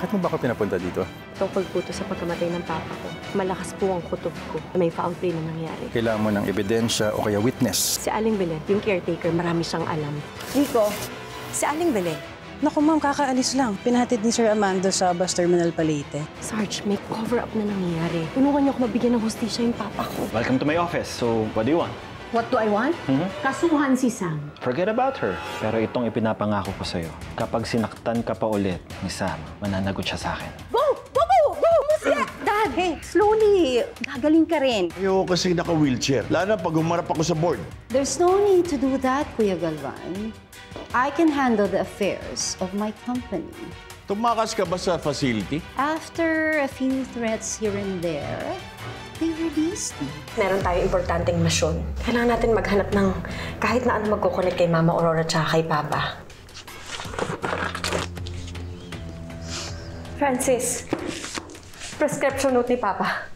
Bakit mo ba ako pinapunta dito? Tungkol po ito sa pagkamatay ng papa ko. Malakas po ang kutob ko na may foul play na nangyari. Kailangan mo ng ebidensya o kaya witness. Si Aling Belen, yung caretaker, marami siyang alam. Nico, si Aling Belen. Naku ma'am, kakaalis lang. Pinahatid ni Sir Amando sa bus terminal Palete. Sarge, may cover-up na nangyayari. Tulungan niyo ako mabigyan ng hustisya yung papa ko. Welcome to my office. So, what do you want? What do I want? Kasuhan si Sam. Forget about her. Pero itong ipinapangako ko sa'yo, kapag sinaktan ka pa ulit ni Sam, mananagot siya sa akin. Go! Go! Go! Go! Musya! Dad, hey, slowly. Gagaling ka rin. Ayoko kasi naka-wheelchair. Lalo na pag humarap ako sa board. There's no need to do that, Kuya Galvan. I can handle the affairs of my company. Tumakas ka ba sa facility? After a few threats here and there, they released me. Meron tayong importanteng misyon. Kailangan natin maghanap ng kahit na ano magkukulit kay Mama Aurora tsaka kay Papa. Francis, prescription note ni Papa.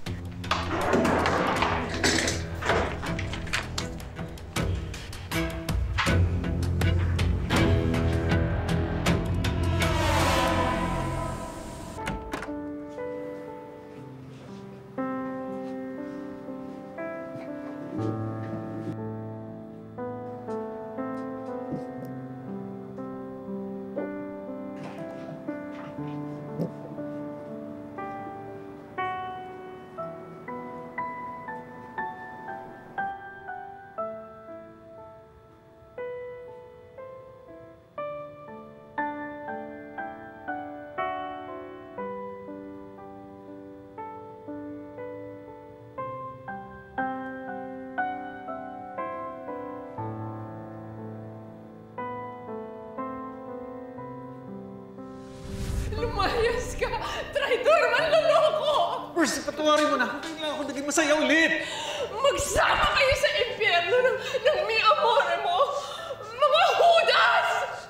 Lumayas ka! Traitor! Manloloko! Percy, patawarin mo na. Hindi lang ako naging masaya ulit. Magsama kayo sa impyerno ng mi amore mo! Mga hudas!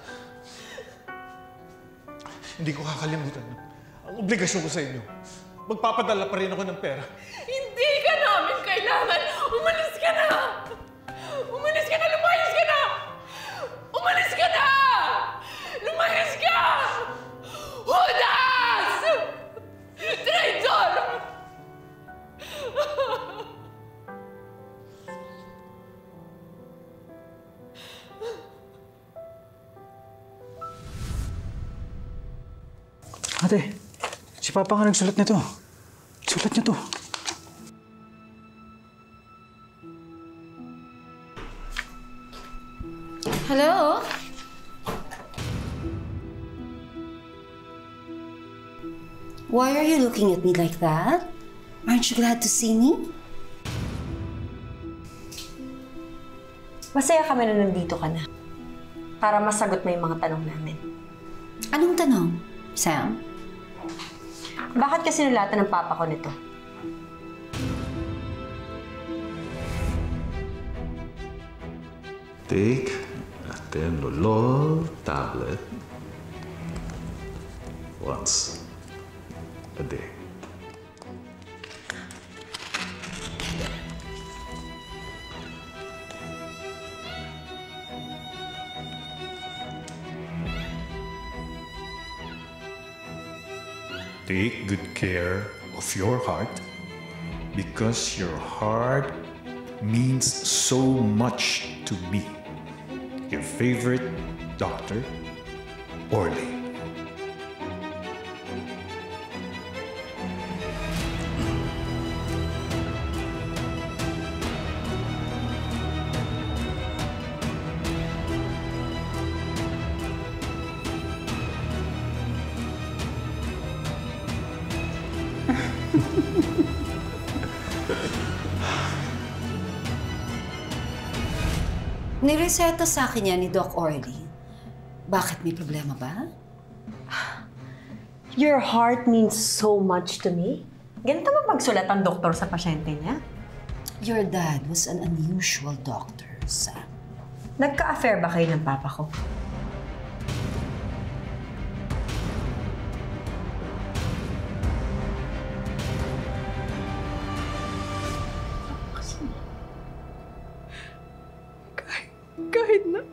Hindi ko kakalimutan ang obligasyon ko sa inyo. Magpapadala pa rin ako ng pera. Hindi ka namin kailangan! Umalis ka na! Umalis ka na! Lumayas ka na! Umalis ka na! Lumayas ka! Hudas! Traitor! Ate, si Papa nga nagsulat nito. Sulat niya to. Hello? Why are you looking at me like that? Aren't you glad to see me? Masaya kami na nandito ka na. Para masagot mo yung mga tanong namin. Anong tanong, Sam? Bakit kasi nulatan ng Papa ko nito? Take a Tenolol tablet once a day. Take good care of your heart because your heart means so much to me. Your favorite doctor, Orly. Nireseta sa akin yan ni Doc Orly. Bakit, may problema ba? Your heart means so much to me. Ganito ba magsulat ang doktor sa pasyente niya? Your dad was an unusual doctor, Sam. Nagka-affair ba kayo ng Papa ko?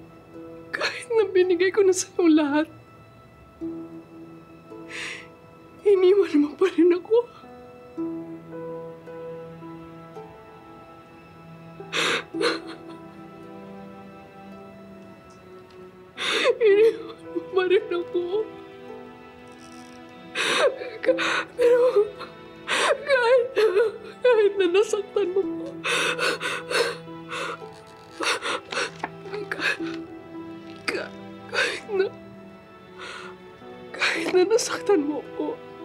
Kahit na binigay ko na sa'yo lahat, iniwan mo pa rin ako. Iniwan mo pa rin ako. Pero kahit na nasaktan mo ko, kahit na nasaktan mo ko,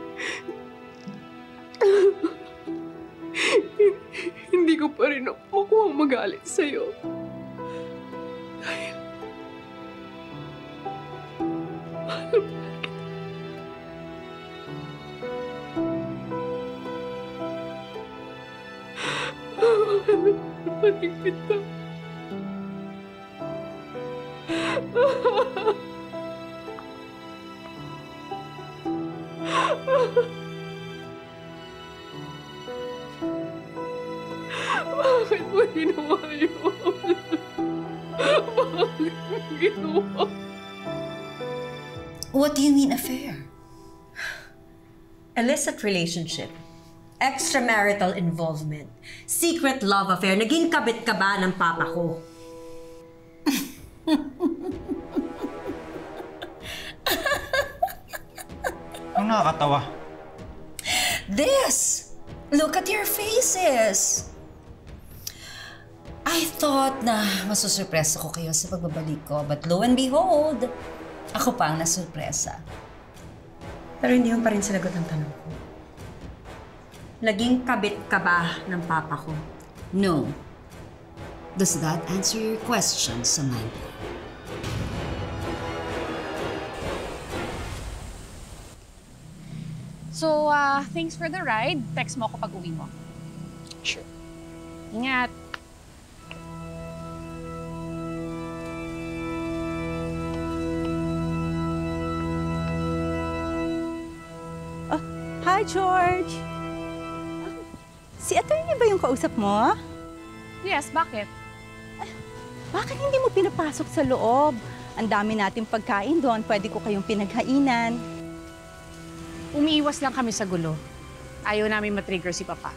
hindi ko pa rin makuha magalit sa'yo. Dahil mahal mo na kita. Mahal mo na rin kita. Bakit mo ginawa yun? Bakit mo ginawa? What do you mean affair? Illicit relationship. Extramarital involvement. Secret love affair. Naging kabit ka ba ng papa ko? Ang nakakatawa. This! Look at your faces! I thought na masusurpresa ko kayo sa pagbabalik ko, but lo and behold, ako pa ang nasurpresa. Pero hindi mo pa rin sinagot ang tanong ko. Naging kabit ka ba ng papa ko? No. Does that answer your question, Samantha? So, thanks for the ride. Text mo ako pag uwi mo. Sure. Ingat. Hi, George! Si attorney ba yung kausap mo? Yes, bakit? Bakit hindi mo pinapasok sa loob? Ang dami nating pagkain doon. Pwede ko kayong pinaghainan. Umiiwas lang kami sa gulo. Ayaw namin matrigger si Papa.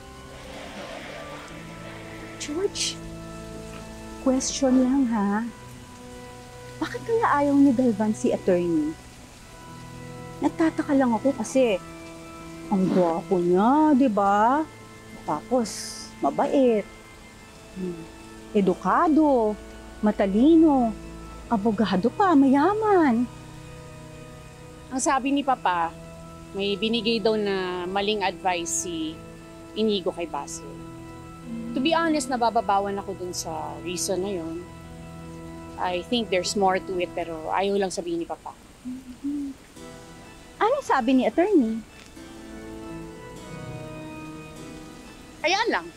George, question lang ha. Bakit kaya ayaw ni Galvan si attorney? Nagtataka lang ako kasi ang gwapo niya, di ba? Tapos, mabait, edukado, matalino, abogado pa, mayaman. Ang sabi ni Papa, may binigay daw na maling advice si Inigo kay Basil. To be honest, nabababawan ako dun sa reason na yun. I think there's more to it, pero ayaw lang sabihin ni Papa. Ano sabi ni attorney? Ayan lang.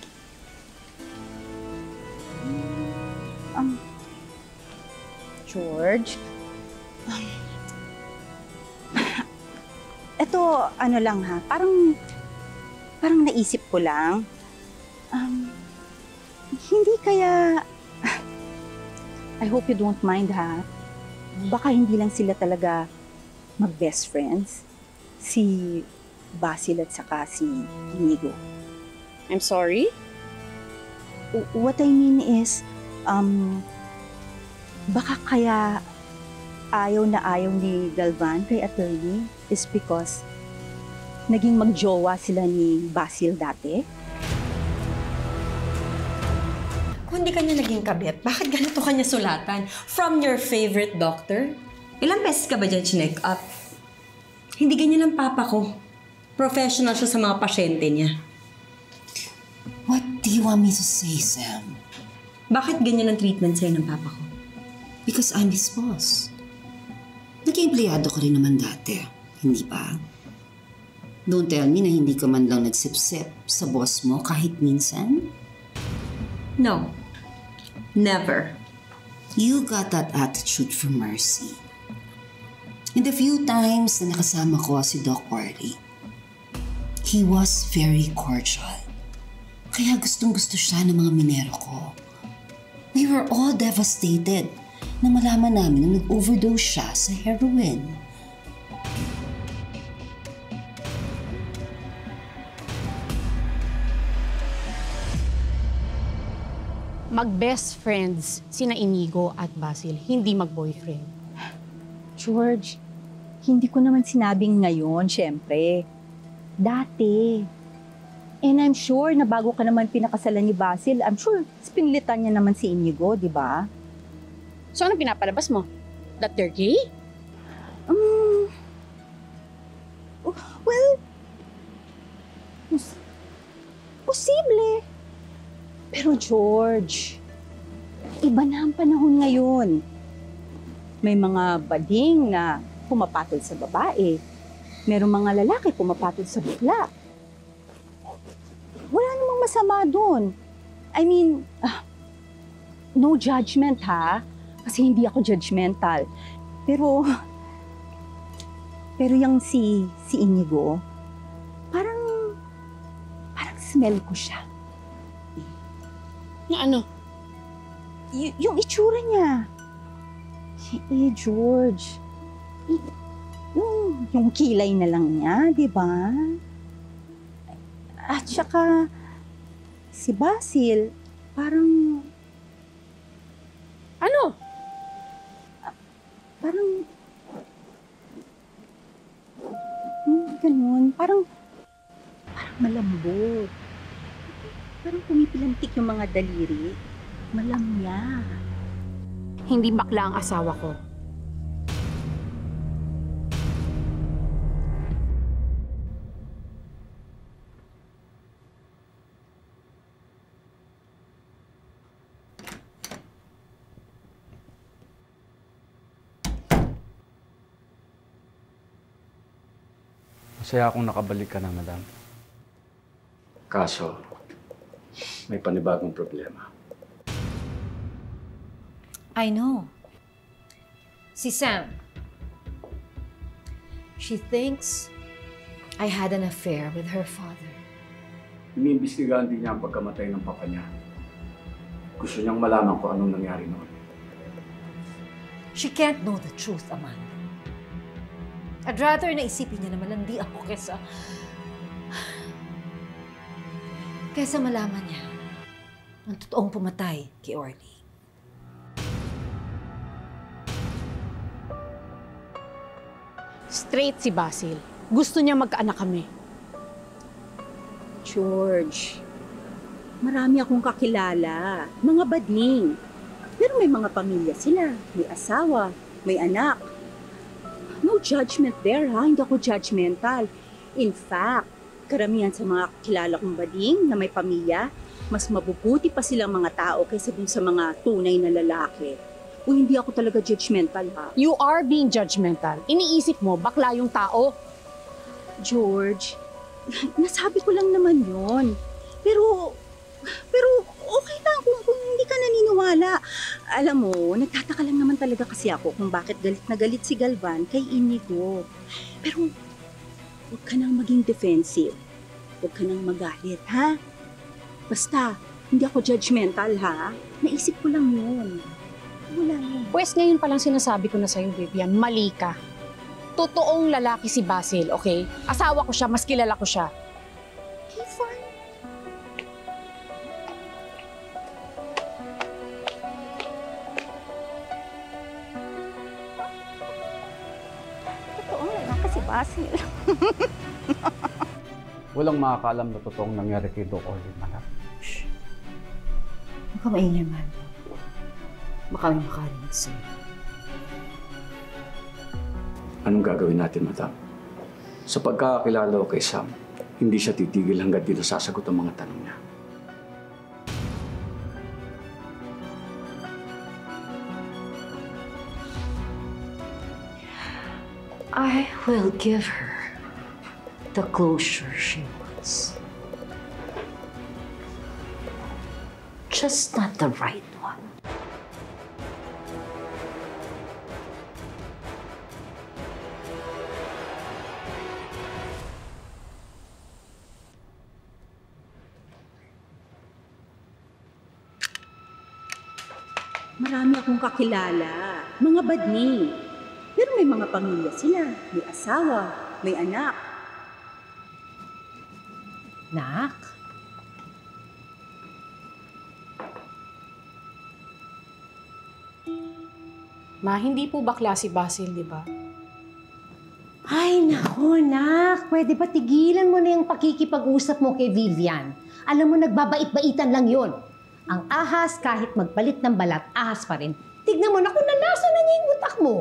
George? Ito, ano lang ha, parang naisip ko lang. Hindi kaya, I hope you don't mind ha, baka hindi lang sila talaga mag-best friends, si Basil at saka si Inigo. I'm sorry? What I mean is, baka kaya ayaw na ayaw ni Galvan kay attorney is because naging magjowa sila ni Basil dati? Kung hindi kanya naging kabit, bakit ganito kanya sulatan? From your favorite doctor? Ilang beses ka ba dyan chinek up? Hindi ganyan ang papa ko. Professional siya sa mga pasyente niya. What do you want me to say, Sam? Bakit ganyan ang treatment sa'yo ng papa ko? Because I'm his boss. Naging empleyado ka rin naman dati, hindi ba? Don't tell me na hindi ka man lang nagsipsip sa boss mo kahit minsan. No. Never. You got that attitude from Mercy. And the few times na nakasama ko si Doc Worley, he was very cordial. Kaya gustong-gusto siya ng mga minero ko. We were all devastated na malaman namin na nag-overdose siya sa heroin. Mag-best friends sina Inigo at Basil, hindi mag-boyfriend. George, hindi ko naman sinabing ngayon, syempre. Dati. And I'm sure na bago ka naman pinakasalan ni Basil, I'm sure pinilitan niya naman si Inigo, di ba? So anong pinapalabas mo? That they're gay? Well, posible. Pero George, iba na ang panahon ngayon. May mga bading na pumapatol sa babae. Merong mga lalaki pumapatol sa bakla. Wala namang masama doon. I mean, no judgment ha, kasi hindi ako judgmental. Pero yung si Inigo, parang smell ko siya. Na ano? Yung itsura niya. George. Yung kilay na lang niya, di ba? At saka, si Basil, parang... Ano? Parang... ganun. Parang malambot. Parang pumipilantik yung mga daliri. Malamya. Hindi bakla ang asawa ko. Masaya akong nakabalik ka na, madam. Kaso, may panibagong problema. I know. Si Sam. She thinks I had an affair with her father. Iniimbestigahan din niya ang pagkamatay ng papa niya. Gusto niyang malaman kung anong nangyari noon. She can't know the truth, Amanda. I'd rather na isipin niya na malandi ako kesa malaman niya ang totoong pumatay kay Orly. Straight si Basil. Gusto niya magkaanak kami. George, marami akong kakilala. Mga bading. Pero may mga pamilya sila. May asawa, may anak. No judgment there, ha? Hindi ako judgmental. In fact, karamihan sa mga kilala kong bading na may pamilya, mas mabubuti pa silang mga tao kaysa dun sa mga tunay na lalaki. O hindi ako talaga judgmental, ha? You are being judgmental. Iniisip mo, bakla yung tao. George, nasabi ko lang naman yon. Pero okay lang kung hindi ka naniniwala. Alam mo, nagtataka lang naman talaga kasi ako kung bakit galit na galit si Galvan kay Inigo. Pero huwag ka nang maging defensive. Huwag ka nang magalit, ha? Basta, hindi ako judgmental, ha? Naisip ko lang yun. Wala yun. Pwes ngayon palang sinasabi ko na sa'yo, Vivian, mali ka. Totoong lalaki si Basil, okay? Asawa ko siya, mas kilala ko siya. Okay, fine. Totoong lalaki si Basil. Walang makakaalam na totoong nangyari kay Doc Orly, madam. Huwag ka maingay, man. Baka may makarinig sa'yo. Anong gagawin natin, madam? Sa pagkakakilala ko kay Sam, hindi siya titigil hanggang di nasasagot ang mga tanong niya. I will give her the closure she wants. Just not the right one. Marami akong kakilala, mga badni. Pero may mga pamilya sila, may asawa, may anak. Nak? Ma, hindi po bakla si Basil, di ba? Ay, nako, nak. Pwede ba tigilan mo na yung pakikipag-usap mo kay Vivian? Alam mo, nagbabait-baitan lang yon. Ang ahas, kahit magpalit ng balat, ahas pa rin. Tignan mo na kung nalasa na niya yung utak mo.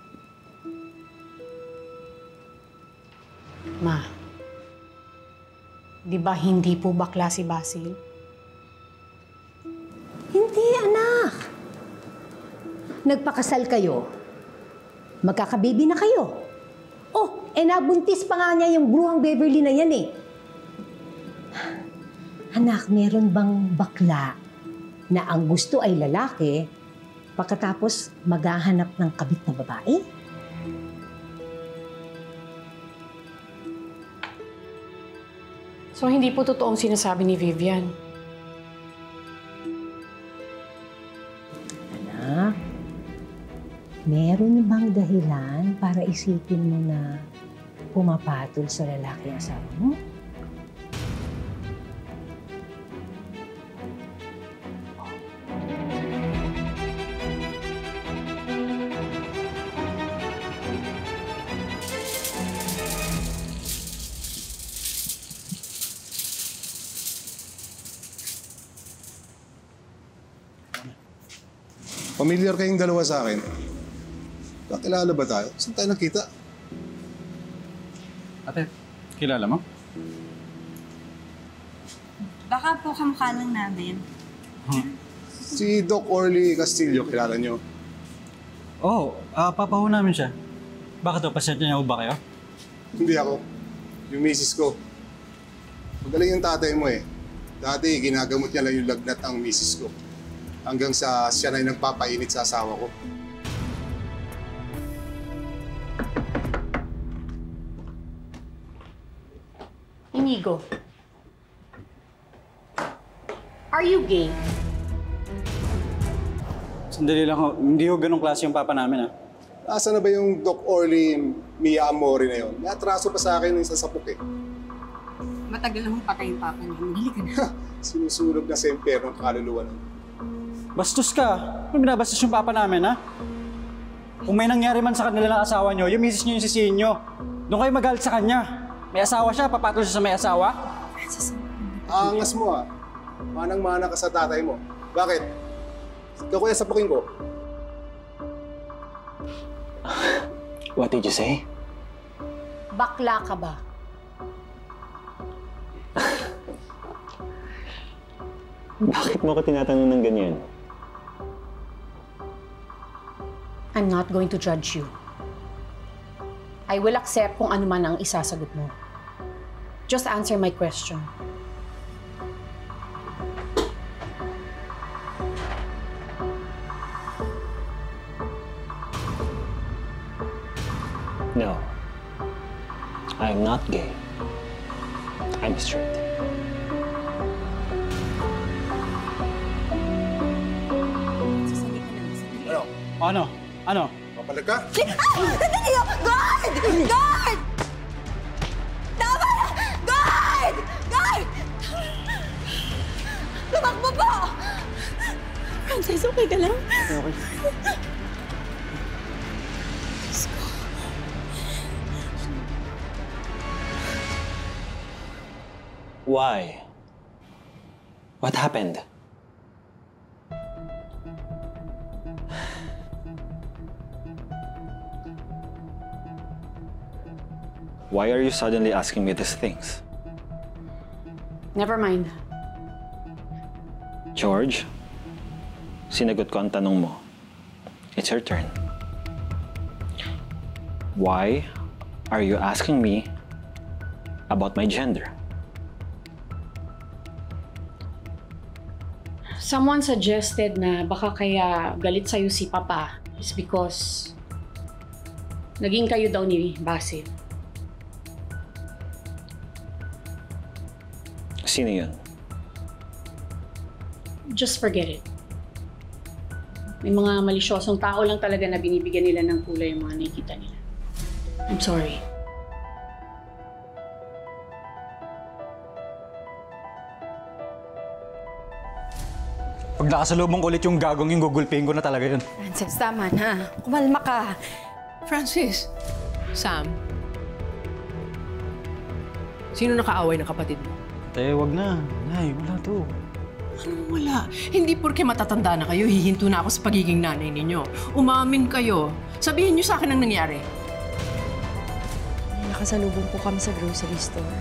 Ma, di ba hindi po bakla si Basil? Hindi, anak. Nagpakasal kayo. Magkakababy na kayo. Oh, nabuntis pa nga niya yung bruhang Beverly na yan eh. Anak, meron bang bakla na ang gusto ay lalaki pagkatapos maghahanap ng kabit na babae? So, hindi po totoong sinasabi ni Vivian. Anak, meron bang dahilan para isipin mo na pumapatol sa lalaki ang asawa mo? Pamilyar kayong dalawa sa akin. Kakilala ba tayo? Saan tayo nakita? Ate, kilala mo? Baka po kamukha lang namin. Si Doc Orly Castillo, kilala nyo? Oo, papaho namin siya. Bakit daw, pasyente niya ba kayo? Hindi ako. Yung misis ko. Magaling yung tatay mo eh. Dati, ginagamot niya lang yung lagnat ang misis ko. Hanggang sa siya na yung nagpapainit sa asawa ko. Inigo, are you gay? Sandali lang ho. Hindi ho ganong klase yung papa namin, ah. Nasaan na ba yung Doc Orly Mia Amore na yun? May atraso pa sa akin yung sasapok eh. Matagal na patay yung papa niya. Dali ka na. Sinusunog na sa impyerno ng kaluluwa nun. Bastos ka. Ano binabastos yung papa namin, ha? Kung may nangyari man sa kanila ng asawa nyo, yung misis nyo yung sisihin nyo. Doon kayo magalit sa kanya. May asawa siya, papatol siya sa may asawa? Angas mo ah. Manang-mana ka sa tatay mo. Bakit? Ikaw kaya sapukin ko? What did you say? Bakla ka ba? Bakit mo ko tinatanong ng ganyan? I'm not going to judge you. I will accept kung ano man ang isasagot mo. Just answer my question. No. I'm not gay. I'm straight. Ano? Ano? Papalag ka? Sandali! Guard! Guard! Tama na! Guard! Guard! Tumakbo po! Frances, okay ka lang? Okay. Why? What happened? Why are you suddenly asking me these things? Never mind. George, sinagot ko ang tanong mo. It's your turn. Why are you asking me about my gender? Someone suggested na baka kaya galit sa'yo si Papa is because naging kayo daw ni Basil. Sino yun? Just forget it. May mga malisyosong tao lang talaga na binibigyan nila ng kulay yung mga nakikita nila. I'm sorry. Pag nakasalubong ko ulit yung gagong yung gugulpihin ko na talaga yun. Francis, tama na. Kumalma ka. Francis, Sam, sino nakaaway ng kapatid mo? Te, wag na. Nay, wala to. Anong wala? Hindi porke matatanda na kayo, hihinto na ako sa pagiging nanay ninyo. Umamin kayo. Sabihin niyo sa akin ang nangyari. Nakasalubong po kami sa grocery store.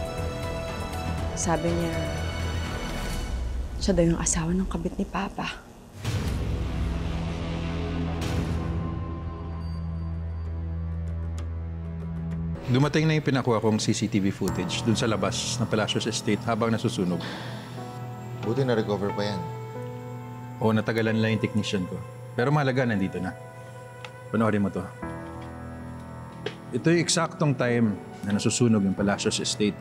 Sabi niya, siya daw yung asawa ng kabit ni Papa. Dumating na yung pinakuha kong CCTV footage dun sa labas ng Palacios Estate habang nasusunog. Buti na-recover pa yan. Oo, natagalan lang yung technician ko. Pero mahalaga, nandito na. Panoorin mo to. Ito yung eksaktong time na nasusunog yung Palacios Estate.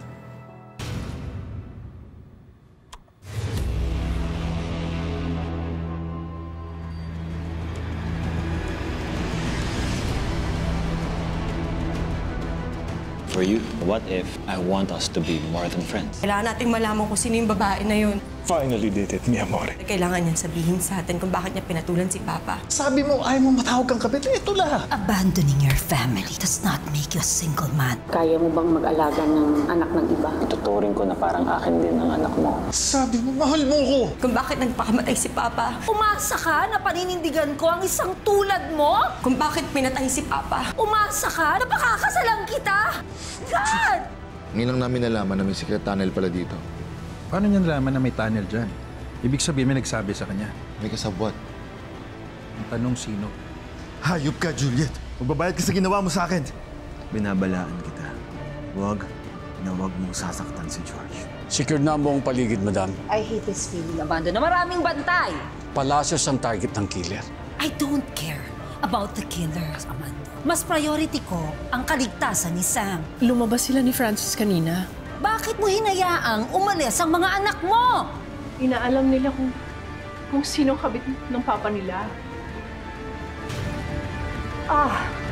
For you, what if I want us to be more than friends? Kailangan nating malaman kung sino yung babae na yun. Finally did it, mi amore. Kailangan niyan sabihin sa atin kung bakit niya pinatulan si Papa. Sabi mo, ayaw mo matawag kang kabit. Ito lang. Abandoning your family does not make you a single man. Kaya mo bang mag-alaga ng anak ng iba? Ituturing ko na parang akin din ang anak mo. Sabi mo, mahal mo ko. Kung bakit nagpakamatay si Papa. Umasa ka na paninindigan ko ang isang tulad mo? Kung bakit pinatay si Papa. Umasa ka na pakakasalang kita? God! Ngayon lang namin nalaman na may secret tunnel pala dito. Paano niya nalaman na may tunnel dyan? Ibig sabihin may nagsabi sa kanya. May kasabwat. Ang tanong sino? Hayop ka, Juliet. Magbabayad ka sa ginawa mo sa akin. Binabalaan kita. Huwag na huwag mong sasaktan si George. Secured na ang buong paligid, madam. I hate this feeling, Abando, na maraming bantay. Palacios ang target ng killer. I don't care about the killers, Amanda. Mas priority ko ang kaligtasan ni Sam. Lumabas sila ni Francis kanina. Bakit mo hinayaang umalis ang mga anak mo? Inaalam nila kung sino kabit ng papa nila. Ah,